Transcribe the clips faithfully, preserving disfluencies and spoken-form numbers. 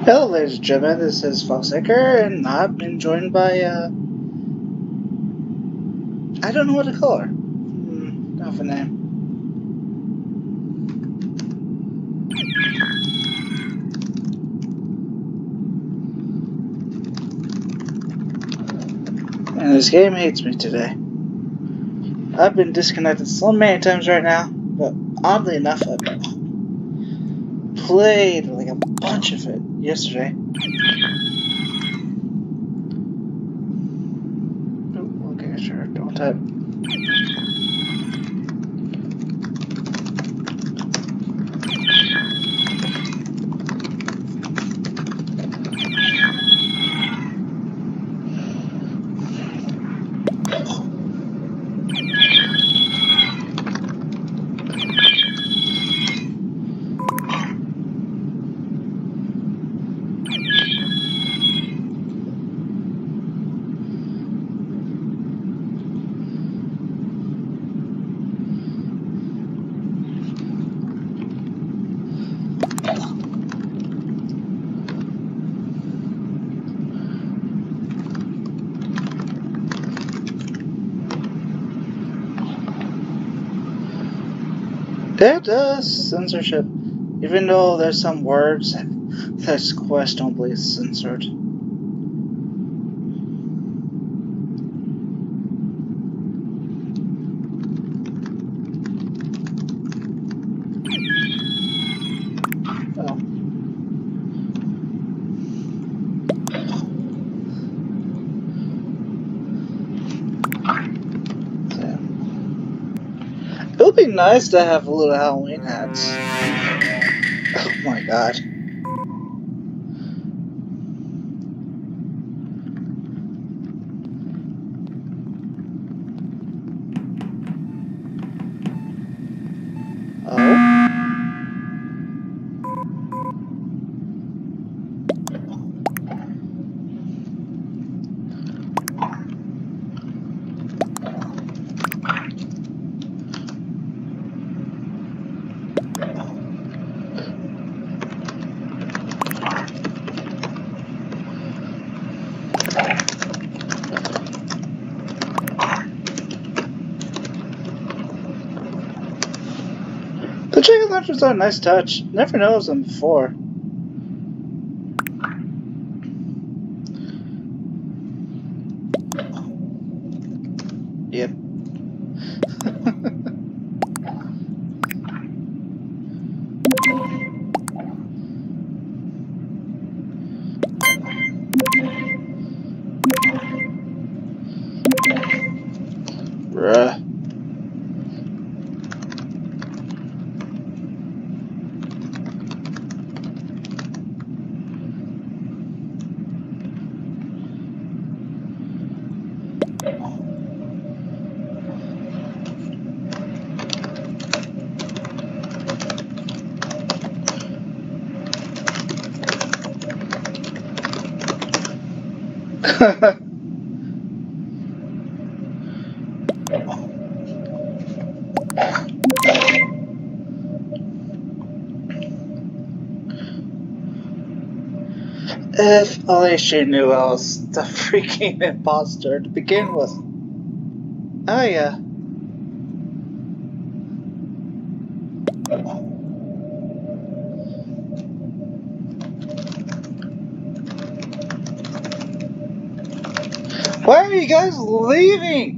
Hello, ladies and gentlemen, this is Foxacre, and I've been joined by, uh... I don't know what to call her. Hmm, don't have a name. And this game hates me today. I've been disconnected so many times right now, but oddly enough, I've played like a bunch of it yesterday. Oh, okay, sure, don't type. It does censorship, even though there's some words that this questionably censored. Oh. It would be nice to have little Halloween hats. Oh my god. Oh. The chicken launchers are a nice touch. Never noticed them before. Yep. Bruh. If only she knew I was the freaking imposter to begin with. Oh yeah. Why are you guys leaving?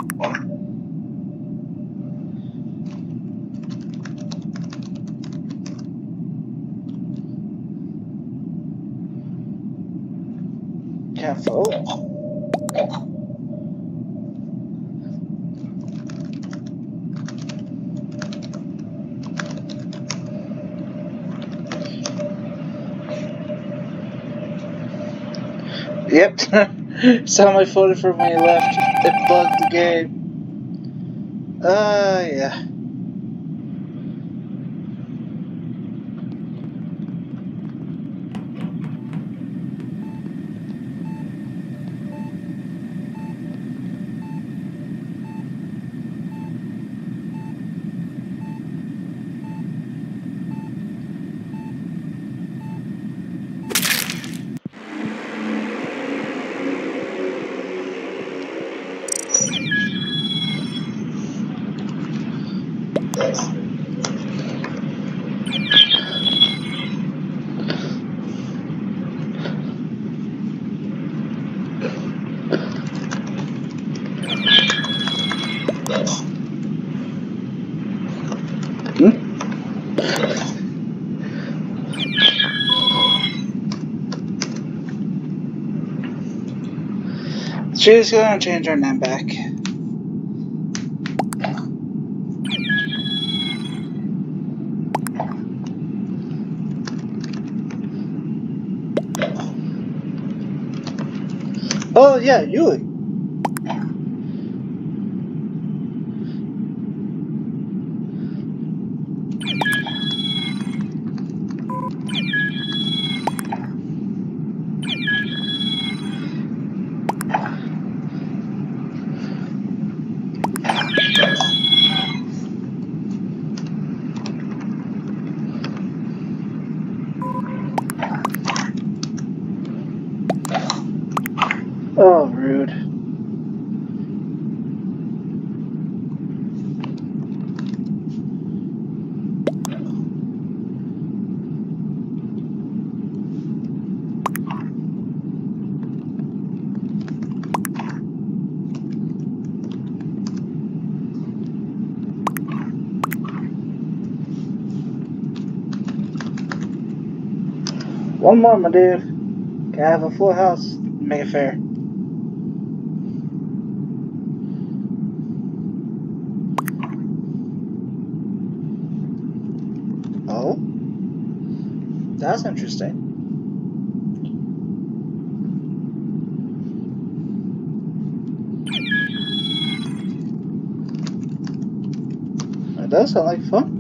Can't vote. Yep. Somebody voted for me left. It bugged the game. Ah, uh, yeah. She's gonna change her name back. Oh yeah, Yui. Oh, rude. One more, my dude. Can I have a full house? Make it fair. Oh? That's interesting. That does sound like fun.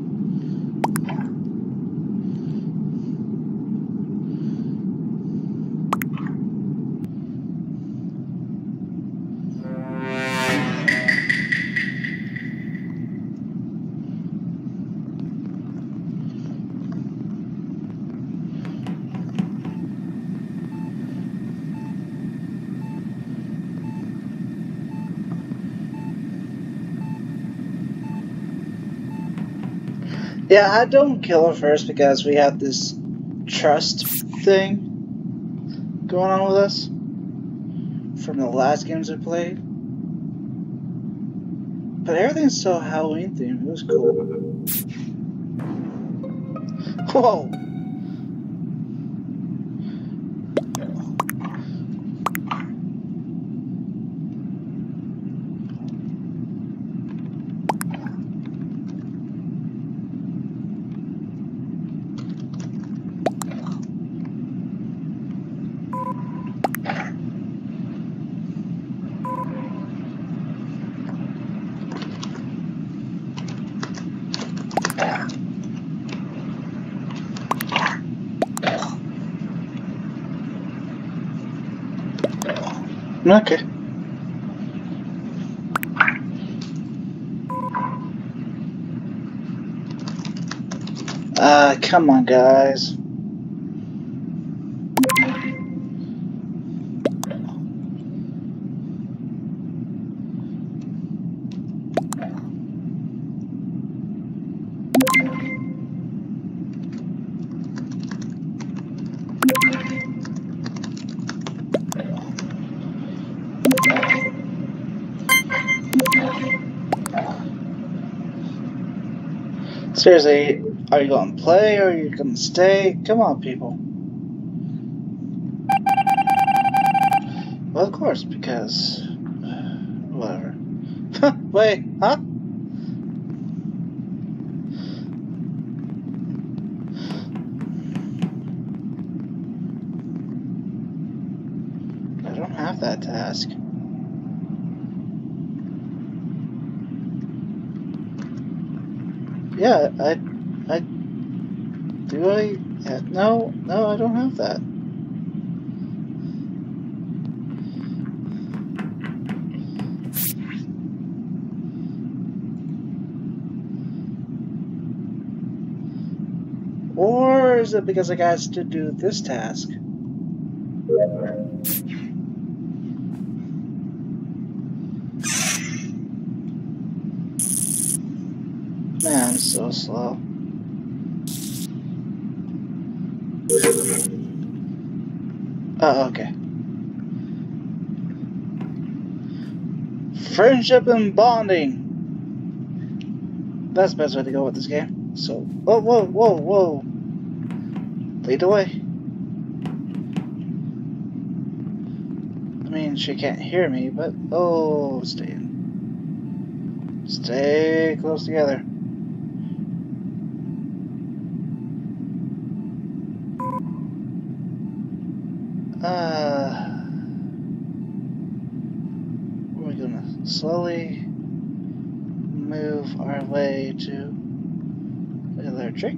Yeah, I don't kill her first because we have this trust thing going on with us from the last games we played. But everything's so Halloween themed. It was cool. Whoa! Okay. Uh, come on, guys. Seriously, are you going to play or are you going to stay? Come on, people. Well, of course, because... whatever. Wait, huh? I don't have that task. Yeah, I... I... Do I... Yeah, no, no, I don't have that. Or is it because I got to do this task? Man, I'm so slow. Oh, okay. Friendship and bonding. That's the best way to go with this game. So, whoa, whoa, whoa, whoa. Lead the way. I mean she can't hear me, but oh, stay in. Stay close together. Uh, we're gonna slowly move our way to electric.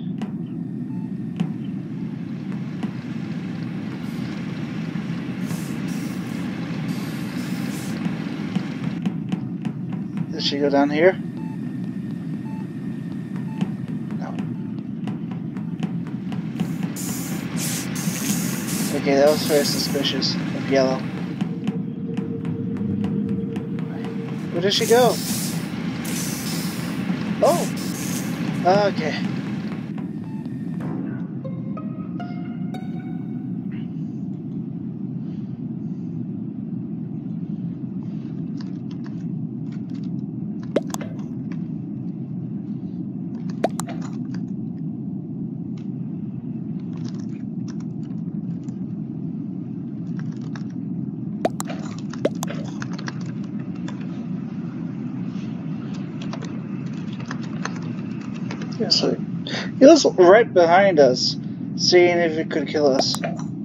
Did she go down here? No. Okay, that was very suspicious of yellow. Where did she go? Oh! Okay. Yeah, so he was right behind us, seeing if it could kill us.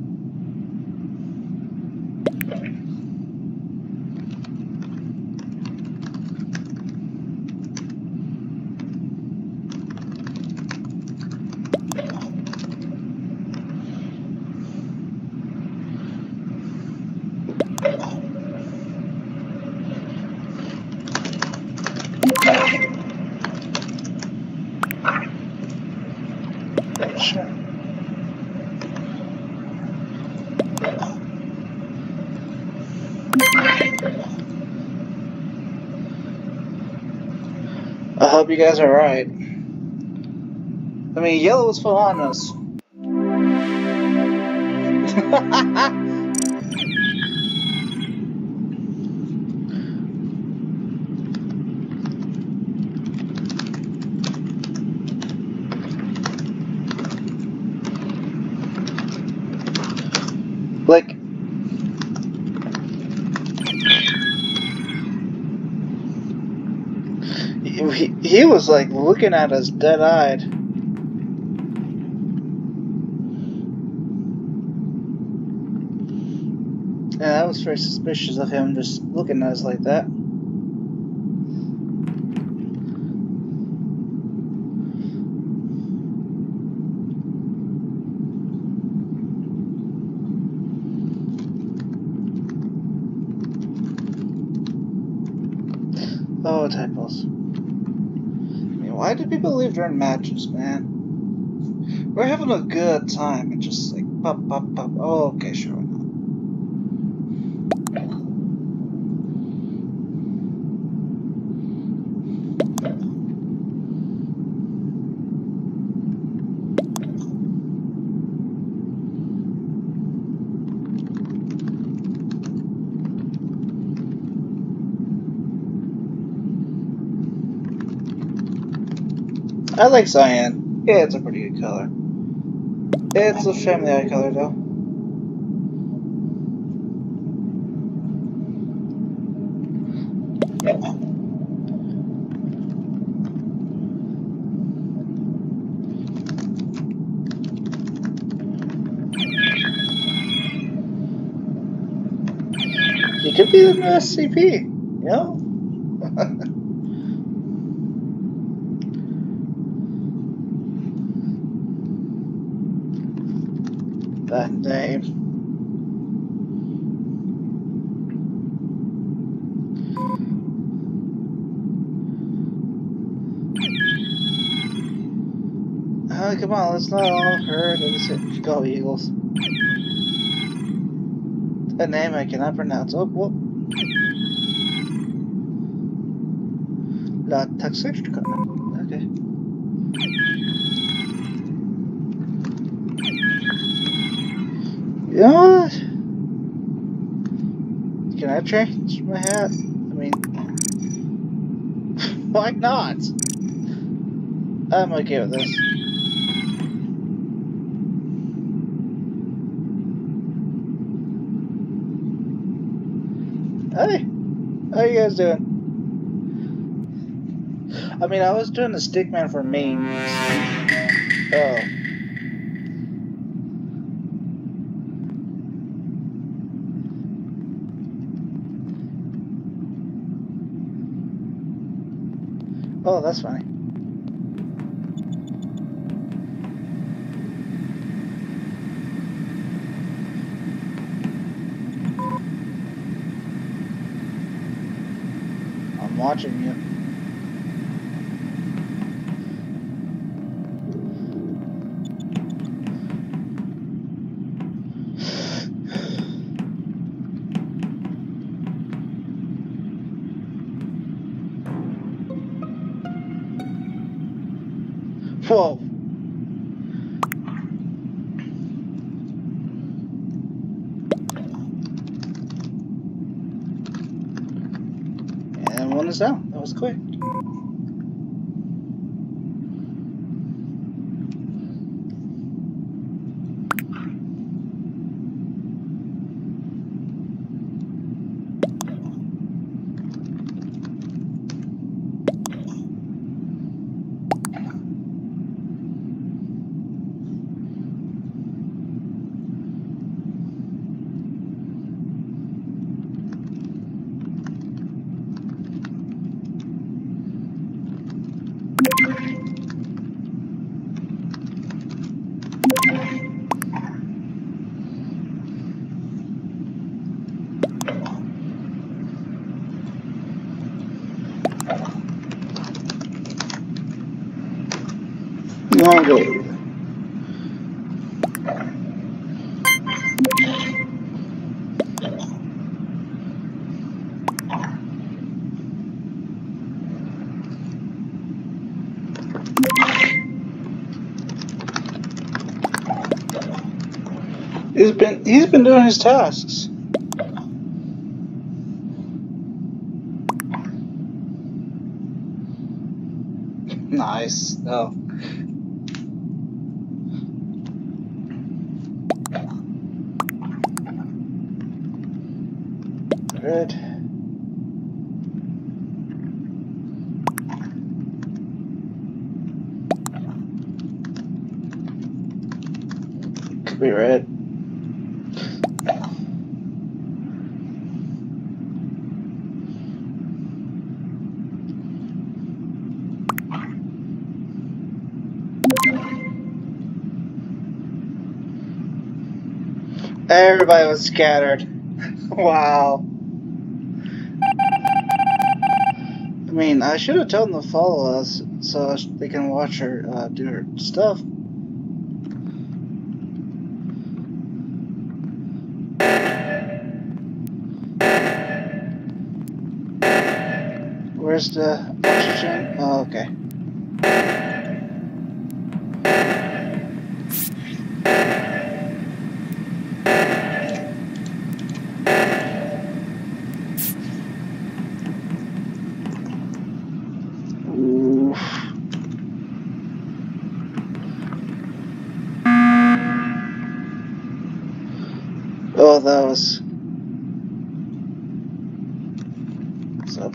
Sure. I hope you guys are right. I mean, yellow was full on us. Like, he, he was like looking at us dead-eyed. And that was very suspicious of him just looking at us like that. Oh, typos. I mean, why do people leave during matches, man? We're having a good time and just like pop, pop, pop. Oh, okay, sure. Why not? I like cyan. Yeah, it's a pretty good color. It's a family eye color, though. He could be the new S C P, you know? That name. Oh, come on, let's not all hurt. Let's go, Eagles. A name I cannot pronounce. Oh, whoop. La Taxixka. Okay. You know what? Can I change my hat? I mean, why not? I'm okay with this. Hey, how you guys doing? I mean, I was doing the stickman for main. Oh. Oh, that's funny. I'm watching you. Whoa. And one is down. That was quick. Long way. He's been he's been doing his tasks. Nice. Oh. Good. Could be red. Everybody was scattered. Wow. I mean, I should have told them to follow us so they can watch her uh, do her stuff. Where's the oxygen? Oh, okay. Oof. Oh, that was. What's up?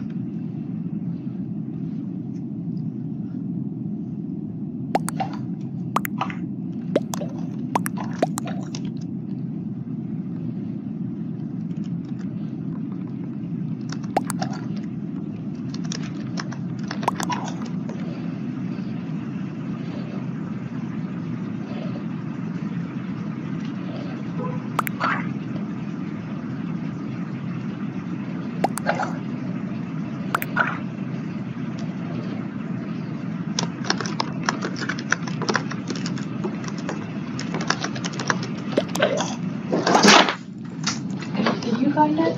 Did you find it?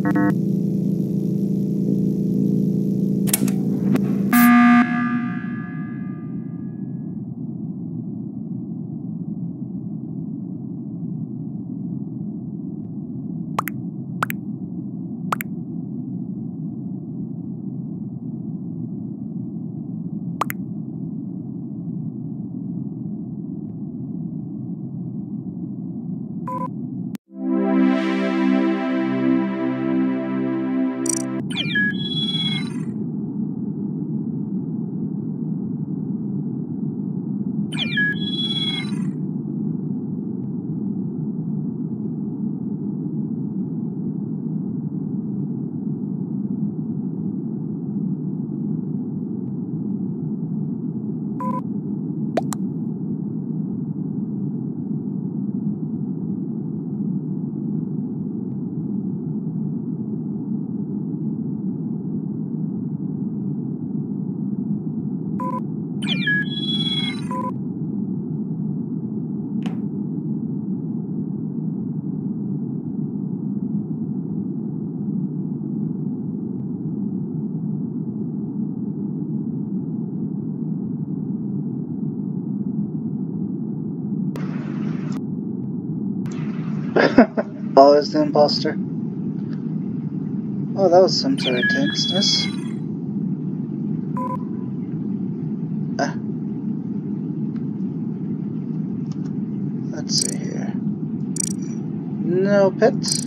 Always the imposter. Oh, that was some sort of tenseness. Ah. Let's see here. No pets.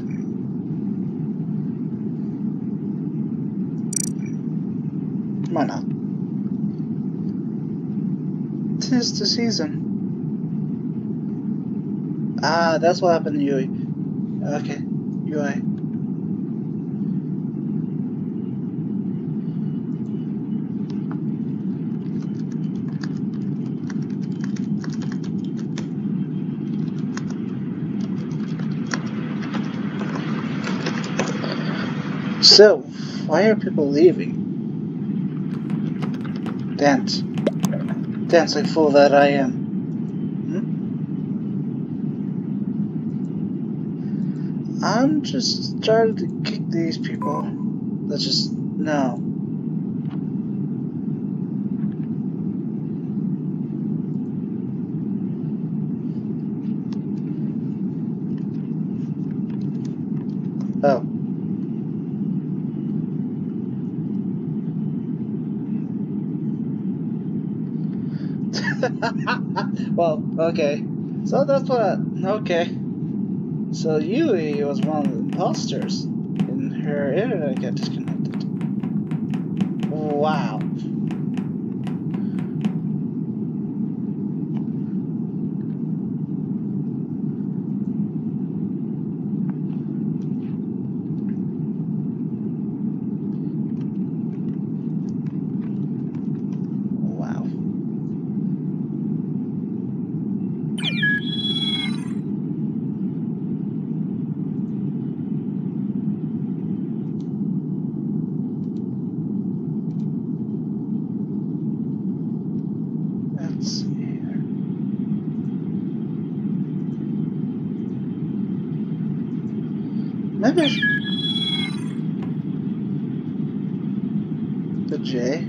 Why not? 'Tis the season. Ah, that's what happened to Yui. Okay, Yui. So, why are people leaving? Dance. Dance like fool that I am. Hmm? I'm just starting to kick these people. That's just, no. Oh. Well, okay. So that's what. Okay. So Yui was one of the imposters, and her internet got disconnected. Wow. Wow. Let's see here. Maybe I should... The J.